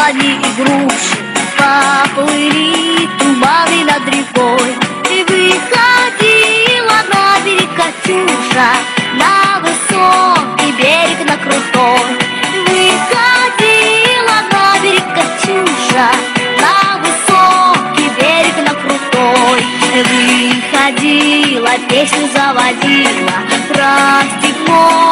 яблони и груши поплыли туманы над рекой. И выходила на берег Катюша, на высокий берег, на крутой. Выходила на берег Катюша, на высокий берег, на крутой. Выходила, песню заводила про степной.